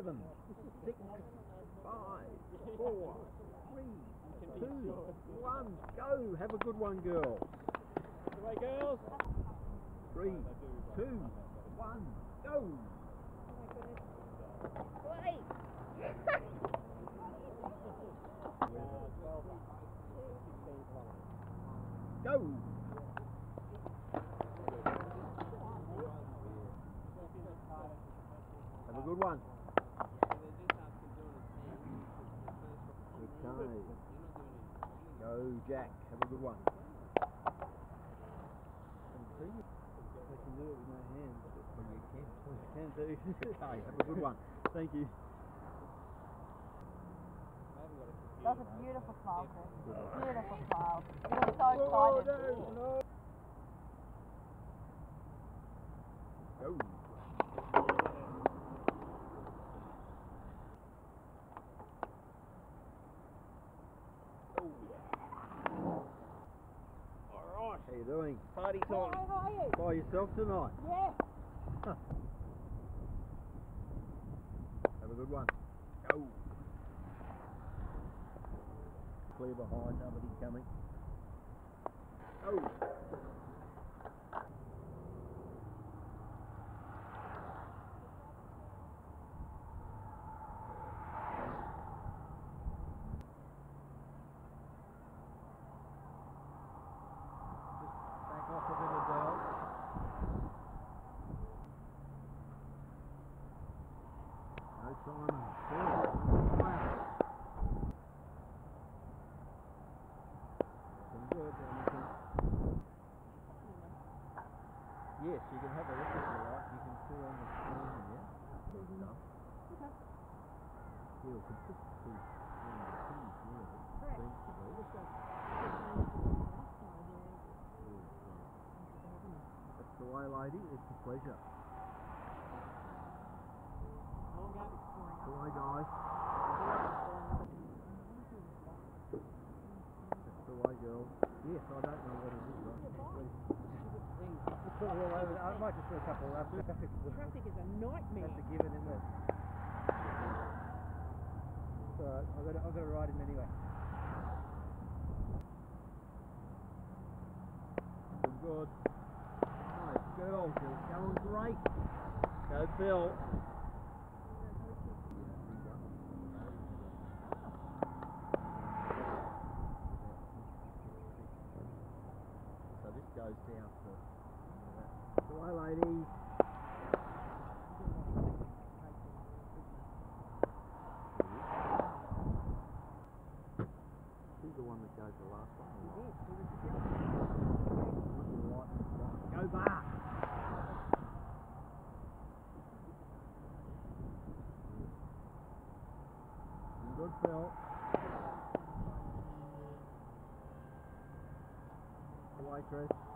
7, 6, 5, 4, 3, 2, 1, go! Have a good one, girls. Away, girls. 3, 2, 1, go! Wait! Go! Have a good one. Okay. Go, Jack. Have a good one. I can do it with my hands. Well, you can too. I can do. Okay, have a good one. Thank you. That's a beautiful smile, Chris. Beautiful smile. You look so excited. No. Go. Alright. How you doing? Party time. How are you? By yourself tonight? Yeah. Have a good one. Go. Clear behind, nobody coming. Go. Back off a bit of bell. No Simon. Good. Yes, you can have a look if you like. You can see on the screen here. Good stuff. Okay. Feel consistency on the keys really. Correct. Seems to be. That's the way, lady. It's a pleasure. That's the way, guys. That's the way, girls. Yes, I don't know what it is. Just put it all over. I might just do a couple of laps. Traffic is a nightmare. That's a given, isn't it? So I've got to ride him anyway. Good. Nice girl, Phil's going great. Go, Phil. So this goes down to the way, ladies. She's the one that goes the last one. Go back. Good, Phil. Away, Chris.